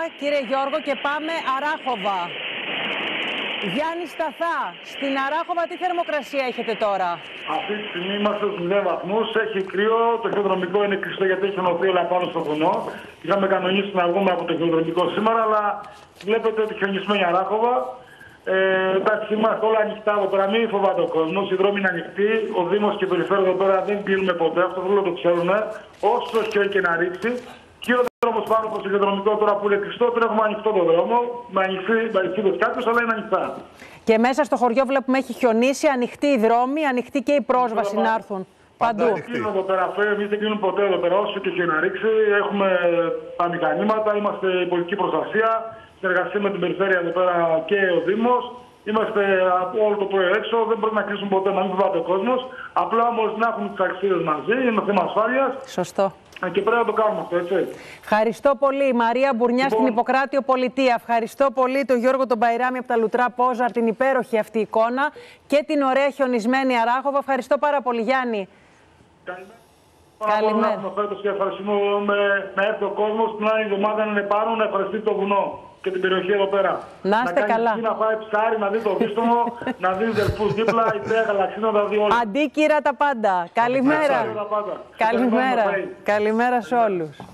κύριε Γιώργο, και πάμε Αράχοβα. Γιάννη Σταθά, στην Αράχοβα τι θερμοκρασία έχετε τώρα? Αυτή τη στιγμή είμαστε στους 0 βαθμούς. Έχει κρύο, το χειροδρομικό είναι κλειστό γιατί έχει ενωθεί όλα πάνω στο βουνό. Είχαμε κανονίσει να βγούμε από το χειροδρομικό σήμερα, αλλά βλέπετε ότι χιονισμένη Αράχοβα. Εντάξει, είμαστε όλα ανοιχτά εδώ πέρα, μην φοβάται ο κόσμος. Οι δρόμοι είναι ανοιχτοί. Ο Δήμος και η Περιφέρεια εδώ πέρα δεν κλείνουμε ποτέ. Αυτό δεν το ξέρουν. Όσο χιόνι και να ρίξει. Και ο δρόμος πάνω από το χειροδρομικό τώρα που είναι κλειστό, τώρα έχουμε ανοιχτό το δρόμο. Με ανοιχτή κάποιος, αλλά είναι ανοιχτά. Και μέσα στο χωριό βλέπουμε έχει χιονίσει, ανοιχτή η δρόμη, ανοιχτή και η πρόσβαση να έρθουν. Παντού. Δεν κλείνουμε εδώ πέρα, εμείς δεν κλείνουμε ποτέ εδώ πέρα. Όσο και να ρίξει, έχουμε τα μηχανήματα, είμαστε η πολιτική προστασία, συνεργασία με την Περιφέρεια εδώ πέρα και ο Δήμος. Είμαστε όλο το πρωί έξω, δεν μπορεί να κλείσουν ποτέ, να μην φοβάται ο κόσμος. Απλά όμως να έχουν τις αξίες μαζί, είναι θέμα ασφάλειας. Σωστό. Και πρέπει να το κάνουμε αυτό, έτσι. Ευχαριστώ πολύ. Η Μαρία Μπουρνιά στην Ιπποκράτιο Πολιτεία. Ευχαριστώ πολύ τον Γιώργο τον Μπαϊράμι από τα Λουτρά Πόζαρ, την υπέροχη αυτή εικόνα και την ωραία χιονισμένη Αράχοβα. Ευχαριστώ πάρα πολύ, Γιάννη. Καλημέρα. Και ευχαριστούμε να έρθει ο κόσμος την άλλη εβδομάδα να είναι πάνω να ευχαριστεί το βουνό και την περιοχή εδώ πέρα. Να είστε καλά. Να πάει ψάρι, να δει το δίστομο, να δει δελφούς δίπλα, η Θέα Γαλαξή να τα δει όλα. Αντίκυρα τα πάντα. Καλημέρα. Καλημέρα. Καλημέρα σε όλους.